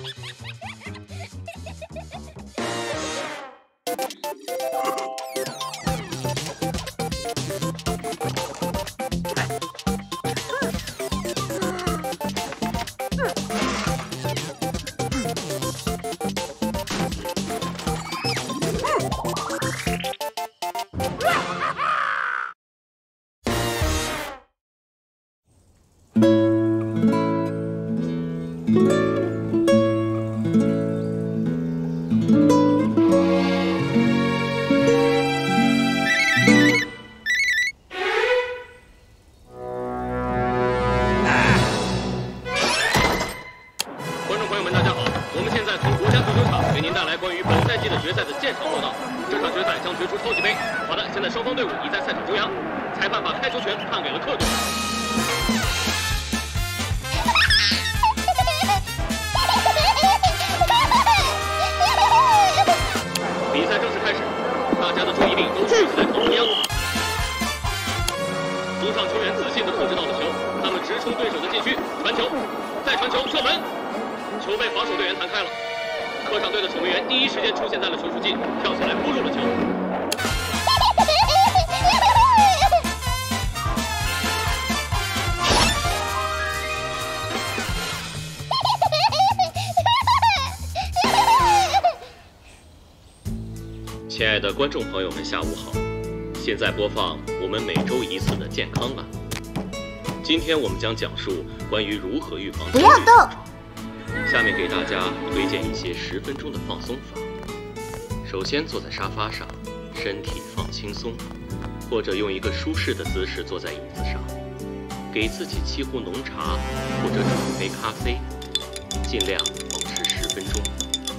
亲爱的观众朋友们，下午好！现在播放我们每周一次的健康栏。今天我们将讲述关于如何预防焦虑。 不要动！ 下面给大家推荐一些10分钟的放松法。首先坐在沙发上，身体放轻松，或者用一个舒适的姿势坐在椅子上，给自己沏壶浓茶或者煮一杯咖啡，尽量保持10分钟。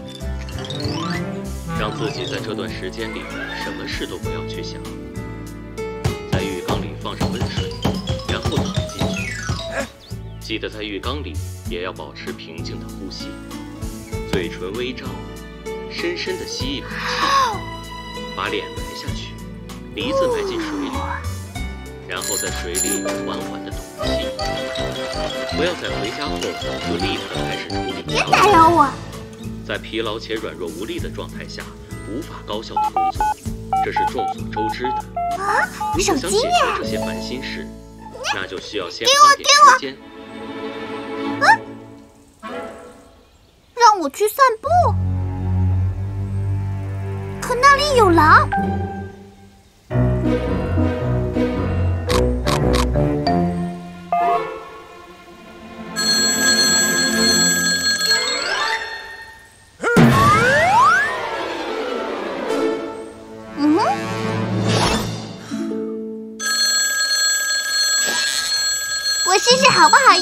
让自己在这段时间里什么事都不要去想，在浴缸里放上温水，然后躺进去。记得在浴缸里也要保持平静的呼吸，嘴唇微张，深深地吸一口气，把脸埋下去，鼻子埋进水里，然后在水里缓缓地吐气。不要在回家后就立刻开始处理别打扰我。 在疲劳且软弱无力的状态下，无法高效的工作，这是众所周知的。 啊， 如果想解决这些烦心事，那就需要先花点时间。 让我去散步，可那里有狼。我试试好不好用？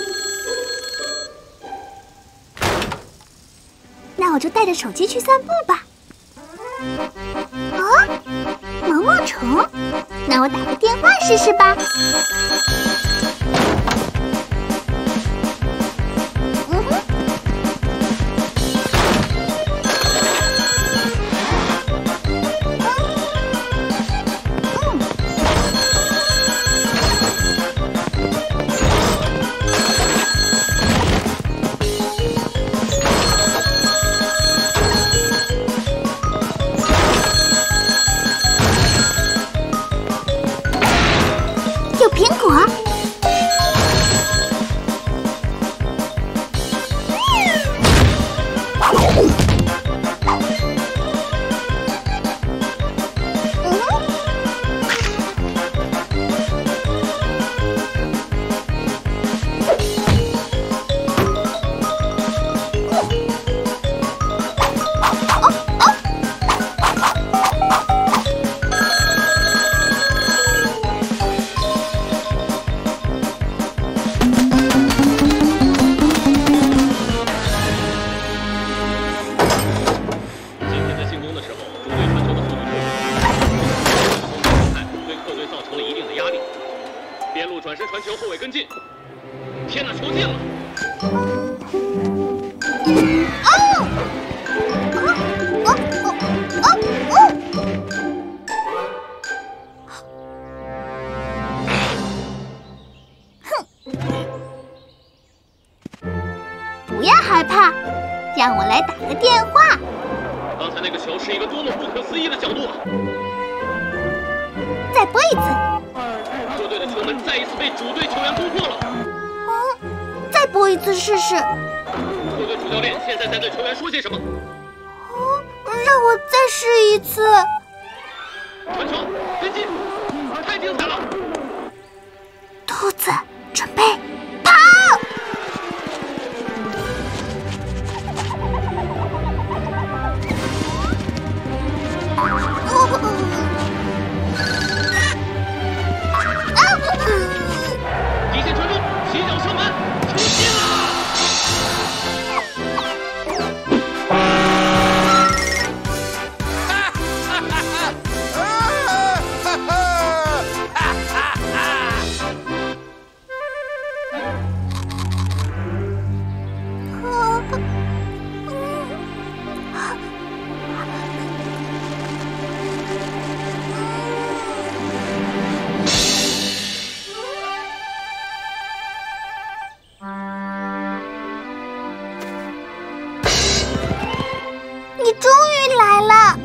那我就带着手机去散步吧。啊，毛毛虫，那我打个电话试试吧。苹果， 转身传球，后卫跟进。天哪，球进了！ 不要害怕， 让我来打个电话。 刚才那个球是一个多么不可思议的角度啊！ 再拨一次。 客队的球门再一次被主队球员攻破了。 再拨一次试试。 客队主教练现在在对球员说些什么？ 让我再试一次。 传球，跟进，太精彩了！ 兔子，准备跑！ 底线传中，起脚射门，出界了！ 你终于来了！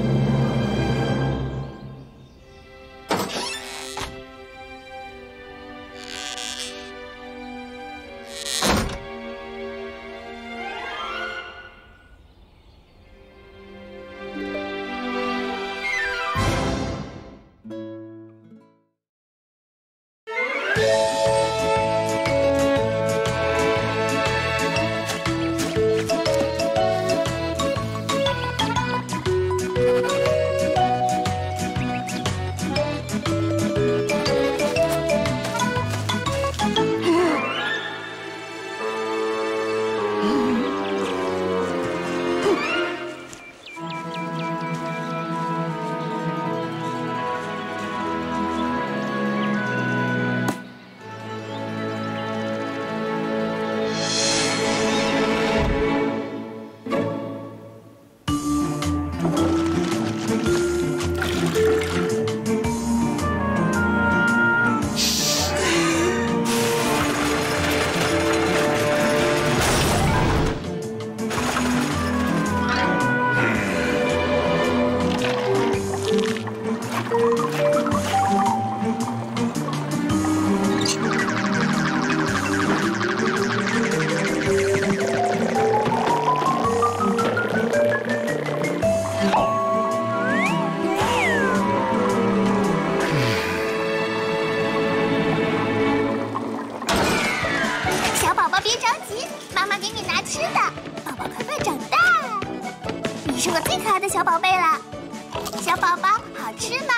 是个最可爱的小宝贝了。小宝宝好吃吗？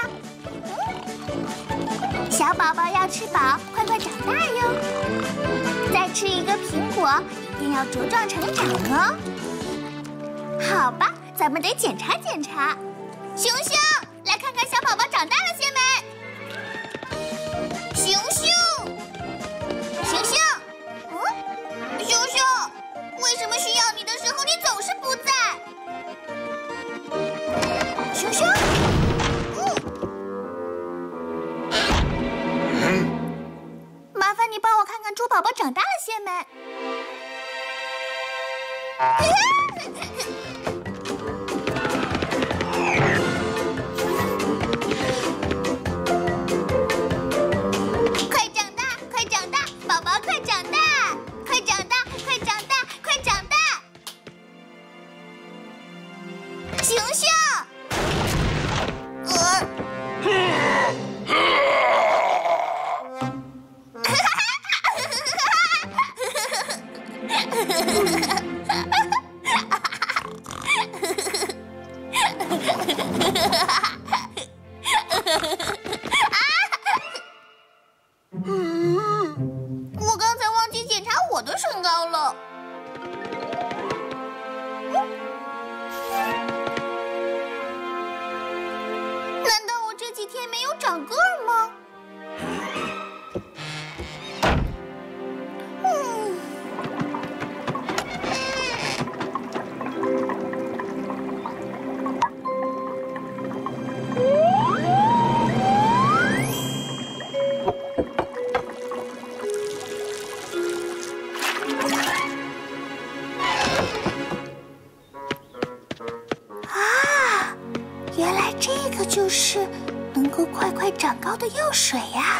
小宝宝要吃饱，快快长大哟。再吃一个苹果，一定要茁壮成长哦。好吧，咱们得检查检查。熊熊，来看看小宝宝长大了些没？熊熊，熊熊，熊熊，为什么需要你的时候你总是不在？熊熊，麻烦你帮我看看猪宝宝长大了些没？快长大，快长大，宝宝快长大，快长大，快长大，快长大！熊熊， 是能够快快长高的药水呀。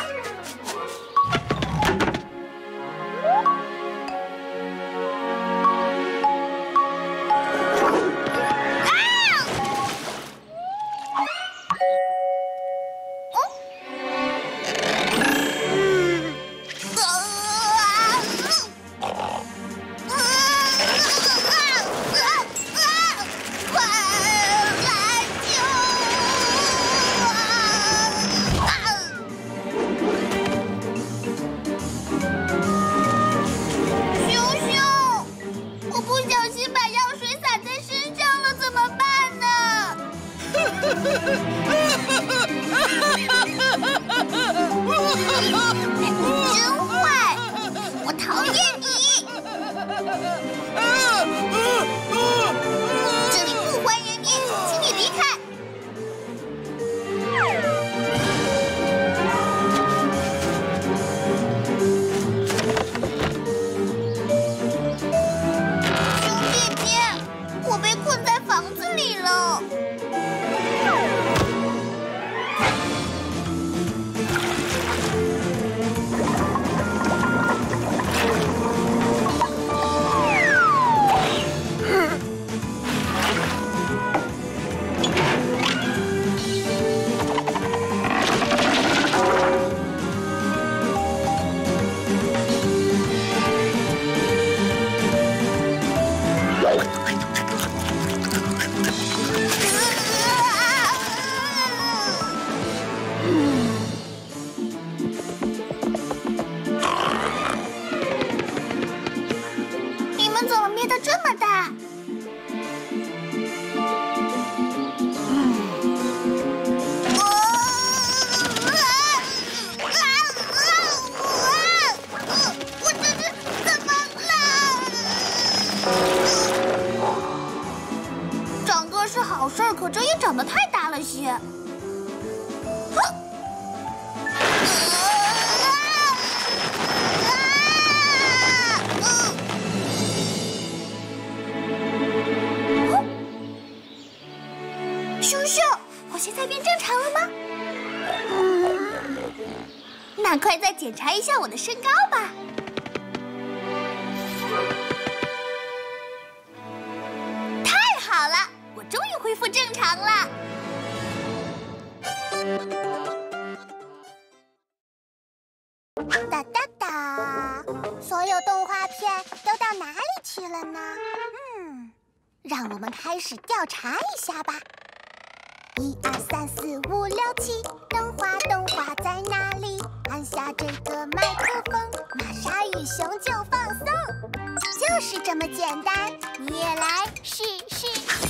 真坏！我讨厌你！这里不欢迎你，请你离开！熊姐姐，我被困在房子里了。你们怎么灭得这么大？我这是怎么了？长个是好事儿，可这也长得太大了些。叔叔，我现在变正常了吗？那快再检查一下我的身高吧。太好了，我终于恢复正常了。哒哒哒，所有动画片都到哪里去了呢？让我们开始调查一下吧。1、2、3、4、5、6、7，动画在哪里？按下这个麦克风，玛莎与熊就放松，就是这么简单，你也来试试。